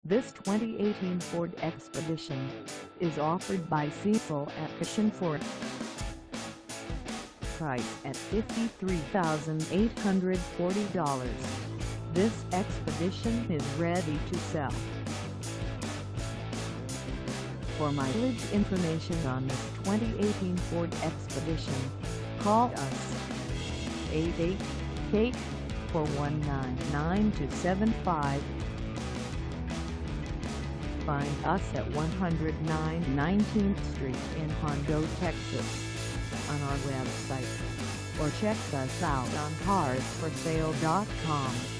This 2018 Ford Expedition is offered by Cecil Atkission Ford. Price at $53,840. This Expedition is ready to sell. For mileage information on this 2018 Ford Expedition, call us 888-419-9275. Find us at 109 19th Street in Hondo, Texas, on our website, or check us out on carsforsale.com.